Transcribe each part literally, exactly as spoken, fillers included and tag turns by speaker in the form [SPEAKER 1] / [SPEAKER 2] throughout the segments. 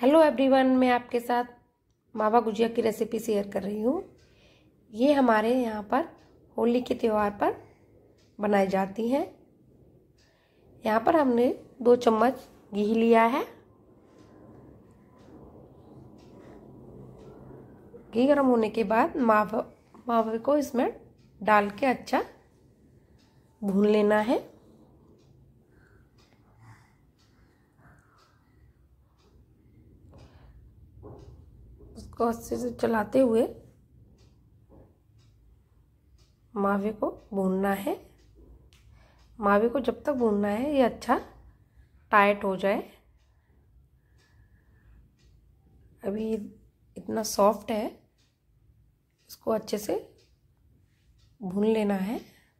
[SPEAKER 1] Hello everyone, मैं आपके साथ मावा गुजिया की रेसिपी शेयर कर रही हूँ। ये हमारे यहाँ पर होली के त्यौहार पर बनाई जाती हैं। यहाँ पर हमने दो चम्मच घी लिया है। घी गर्म होने के बाद मावा मावे को इसमें डाल के अच्छा भून लेना है। उसको अच्छे से चलाते हुए मावे को भूनना है। मावे को जब तक भूनना है ये अच्छा टाइट हो जाए। अभी इतना सॉफ्ट है, इसको अच्छे से भून लेना है।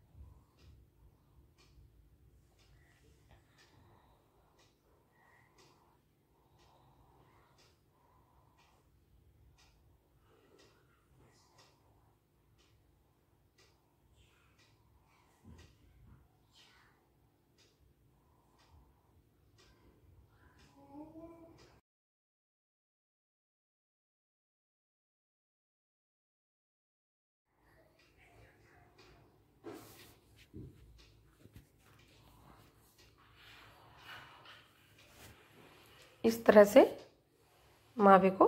[SPEAKER 1] इस तरह से मावे को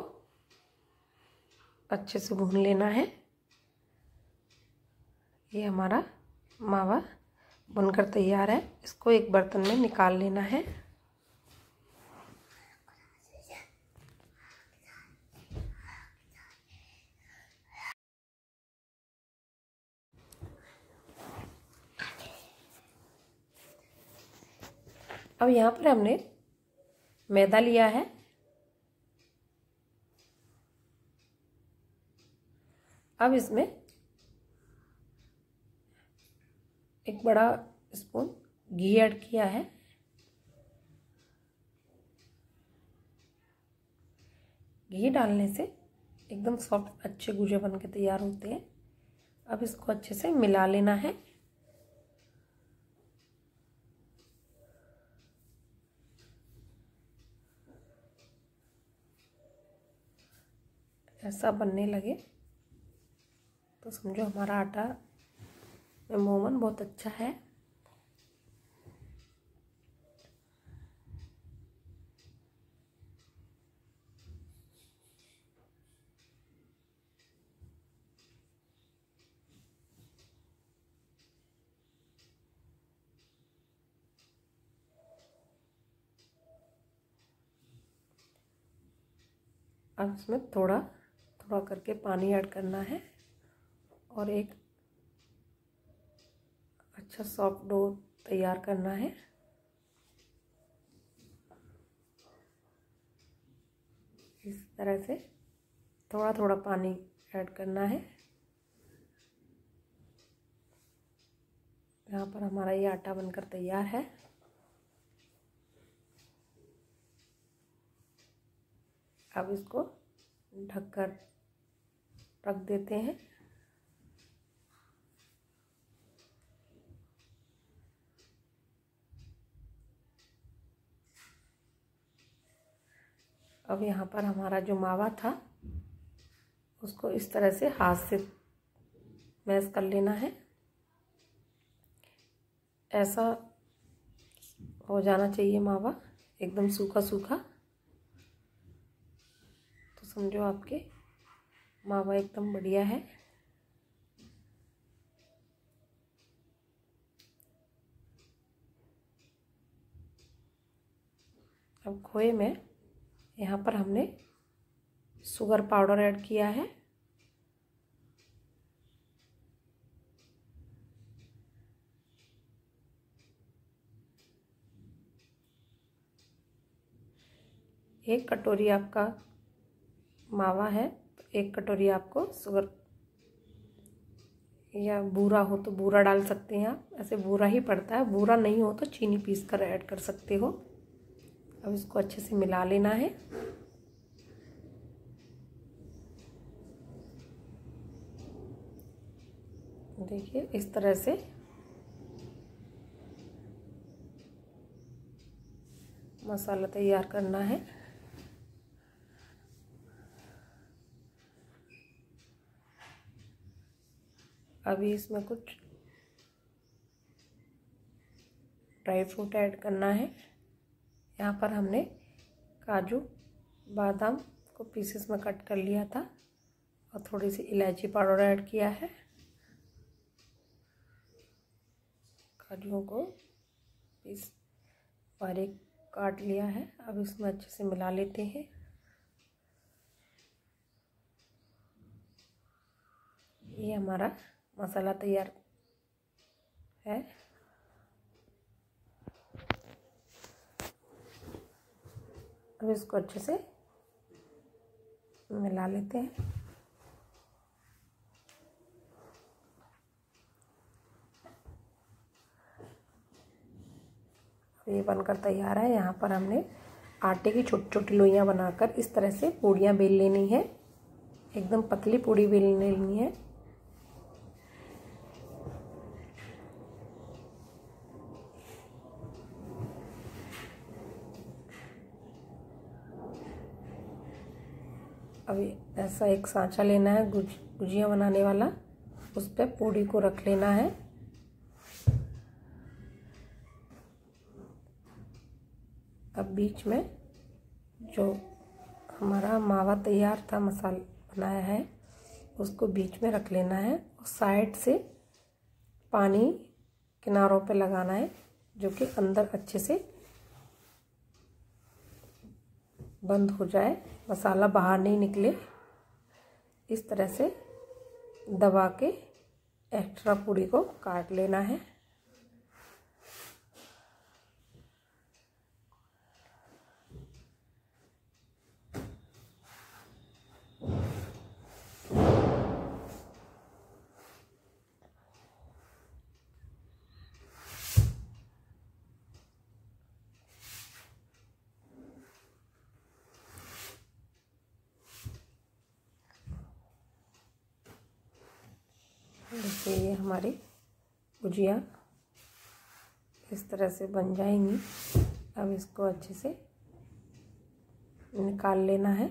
[SPEAKER 1] अच्छे से भून लेना है। ये हमारा मावा भुनकर तैयार है। इसको एक बर्तन में निकाल लेना है। अब यहाँ पर हमने मैदा लिया है। अब इसमें एक बड़ा स्पून घी ऐड किया है। घी डालने से एकदम सॉफ्ट अच्छे गुजिया बन के तैयार होते हैं। अब इसको अच्छे से मिला लेना है। ऐसा बनने लगे तो समझो हमारा आटा में मोमन बहुत अच्छा है। अब इसमें थोड़ा थोड़ा करके पानी ऐड करना है और एक अच्छा सॉफ्ट डो तैयार करना है। इस तरह से थोड़ा थोड़ा पानी ऐड करना है। यहाँ पर हमारा ये आटा बनकर तैयार है। अब इसको ढककर रख देते हैं। अब यहाँ पर हमारा जो मावा था उसको इस तरह से हाथ से मैश कर लेना है। ऐसा हो जाना चाहिए मावा, एकदम सूखा सूखा। तो समझो आपके मावा एकदम बढ़िया है। अब खोए में यहाँ पर हमने शुगर पाउडर ऐड किया है। एक कटोरी आपका मावा है तो एक कटोरी आपको शुगर, या बूरा हो तो बूरा डाल सकते हैं आप। ऐसे बूरा ही पड़ता है, बूरा नहीं हो तो चीनी पीस कर ऐड कर सकते हो। अब इसको अच्छे से मिला लेना है। देखिए इस तरह से मसाला तैयार करना है। अभी इसमें कुछ ड्राई फ्रूट ऐड करना है। यहाँ पर हमने काजू बादाम को पीसेस में कट कर लिया था और थोड़ी सी इलायची पाउडर ऐड किया है। काजुओं को पीस बारीक काट लिया है। अब इसमें अच्छे से मिला लेते हैं। ये हमारा मसाला तैयार है। अब इसको अच्छे से मिला लेते हैं। ये बनकर तैयार है। यहाँ पर हमने आटे की छोटी छोटी लोइयाँ बनाकर इस तरह से पूड़ियाँ बेल लेनी है। एकदम पतली पूड़ी बेल लेनी है। अभी ऐसा एक सांचा लेना है गुज गुजिया बनाने वाला, उस पर पूड़ी को रख लेना है। अब बीच में जो हमारा मावा तैयार था, मसाला बनाया है, उसको बीच में रख लेना है और साइड से पानी किनारों पे लगाना है, जो कि अंदर अच्छे से बंद हो जाए, मसाला बाहर नहीं निकले। इस तरह से दबा के एक्स्ट्रा पूड़ी को काट लेना है। देखिए ये हमारी गुजिया इस तरह से बन जाएंगी। अब इसको अच्छे से निकाल लेना है।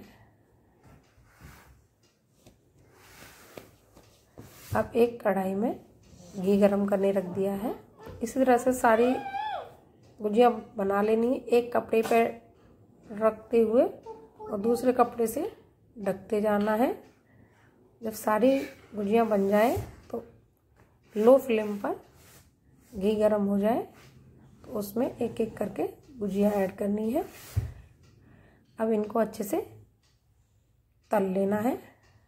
[SPEAKER 1] अब एक कढ़ाई में घी गरम करने रख दिया है। इसी तरह से सारी गुजिया बना लेनी है। एक कपड़े पर रखते हुए और दूसरे कपड़े से ढकते जाना है। जब सारी गुजिया बन जाए तो लो फ्लेम पर घी गरम हो जाए तो उसमें एक एक करके गुजिया ऐड करनी है। अब इनको अच्छे से तल लेना है।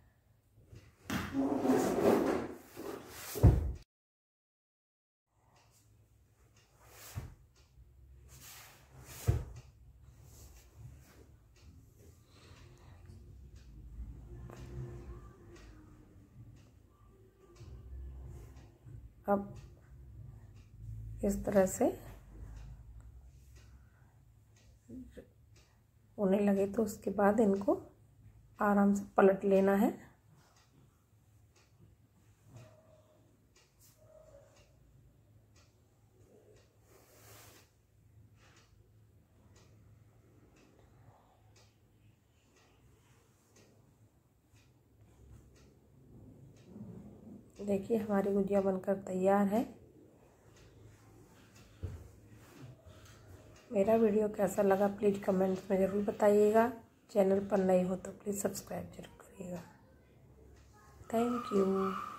[SPEAKER 1] अब इस तरह से होने लगे तो उसके बाद इनको आराम से पलट लेना है। देखिए हमारी गुजिया बनकर तैयार है। मेरा वीडियो कैसा लगा प्लीज़ कमेंट्स में ज़रूर बताइएगा। चैनल पर नए हो तो प्लीज़ सब्सक्राइब जरूर करिएगा। Thank you.